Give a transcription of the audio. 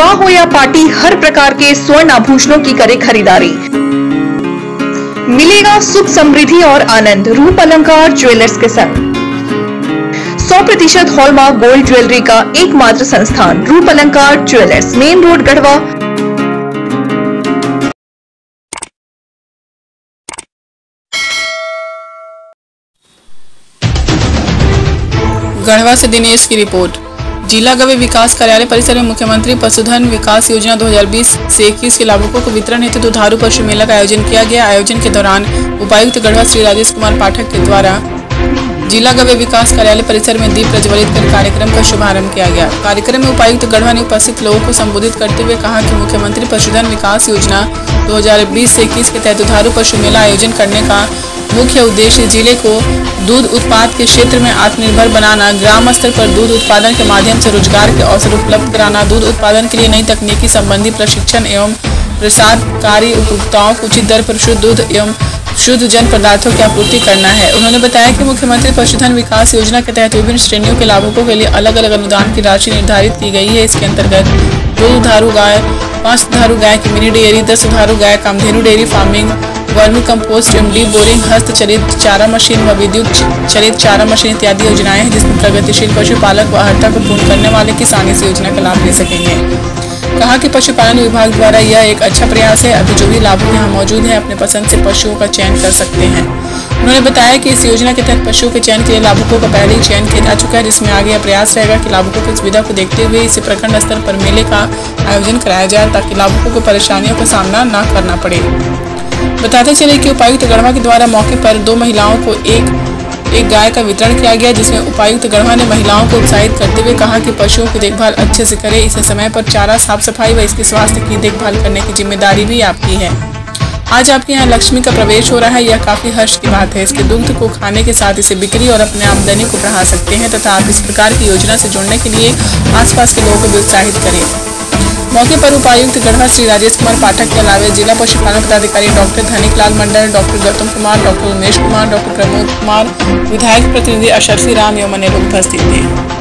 विवाह हो या पार्टी, हर प्रकार के स्वर्ण आभूषणों की करे खरीदारी। मिलेगा सुख, समृद्धि और आनंद रूप अलंकार ज्वेलर्स के संग। 100% हॉलमार्क गोल्ड ज्वेलरी का एकमात्र संस्थान Roop Alankar jewellers, main road, Garhwa. Garhwa से दिनेश की रिपोर्ट। जिला गव्य विकास कार्यालय परिसर में मुख्यमंत्री पशुधन विकास योजना 2020 से 21 के लाभुकों को वितरण हेतु दुधारू पशु मेला का आयोजन किया गया। आयोजन के दौरान उपायुक्त गढ़वा श्री राजेश कुमार पाठक के द्वारा जिला गव्य विकास कार्यालय परिसर में दीप प्रज्वलित कर कार्यक्रम का शुभारंभ किया गया। कार्यक्रम में उपायुक्त गढ़वा ने उपस्थित लोगों को संबोधित करते हुए कहा कि मुख्यमंत्री पशुधन विकास योजना 2020 से 21 के तहत दुधारू पशु मेला आयोजन करने का मुख्य उद्देश्य जिले को दूध उत्पाद के क्षेत्र में आत्मनिर्भर बनाना, ग्राम स्तर पर दूध उत्पादन के माध्यम से रोजगार के अवसर उपलब्ध कराना, दूध उत्पादन के लिए नई तकनीकी संबंधी प्रशिक्षण एवं प्रसार कार्य, उपभोक्ताओं को उचित दर पर शुद्ध दूध एवं शुद्ध जन पदार्थों की आपूर्ति करना है। उन्होंने बताया कि मुख्यमंत्री पशुधन विकास योजना के तहत विभिन्न श्रेणियों के लाभुकों के लिए अलग अलग अनुदान की राशि निर्धारित की गई है। इसके अंतर्गत 2 दुधारू गाय, 5 दुधारू गाय की मिनी डेयरी, 10 दुधारू गाय Kamdhenu dairy farming, vermicompost, MD boring, हस्त चलित चारा मशीन व विद्युत चलित चारा मशीन इत्यादि योजनाएं हैं, जिसमें प्रगतिशील पशुपालक व अर्हता को पूर्ण करने वाले किसान इस योजना का लाभ ले सकेंगे। कहा कि पशुपालन विभाग द्वारा यह एक अच्छा प्रयास है। अभी जो भी लाभुक यहाँ मौजूद हैं अपने पसंद से पशुओं का चयन कर सकते हैं। उन्होंने बताया कि इस योजना के तहत पशुओं के चयन के लिए लाभुकों का पहले ही चयन किया जा चुका है, जिसमें आगे यह प्रयास रहेगा कि लाभुकों की सुविधा को देखते हुए इसे प्रखंड स्तर पर मेले का आयोजन कराया जाए ताकि लाभुकों को परेशानियों का सामना न करना पड़े। बताते चले कि उपायुक्त गढ़वा के द्वारा मौके पर 2 महिलाओं को एक गाय का वितरण किया गया, जिसमें उपायुक्त गढ़वा ने महिलाओं को उत्साहित करते हुए कहा कि पशुओं की देखभाल अच्छे से करें, इसे समय पर चारा, साफ सफाई व इसके स्वास्थ्य की देखभाल करने की जिम्मेदारी भी आपकी है। आज आपके यहाँ लक्ष्मी का प्रवेश हो रहा है, यह काफी हर्ष की बात है। इसके दुग्ध को खाने के साथ इसे बिक्री और अपने आमदनी को बढ़ा सकते हैं तथा आप इस प्रकार की योजना से जुड़ने के लिए आसपास के लोगों को भी उत्साहित करें। मौके पर उपायुक्त गढ़वा श्री राजेश कुमार पाठक के अलावा जिला पशुपालन पदाधिकारी doctor Dhanik Lal Mandal, doctor Gautam Kumar, doctor Umesh Kumar, doctor Pramod Kumar, विधायक प्रतिनिधि अशरफी राम एवं अन्य लोग उपस्थित थे।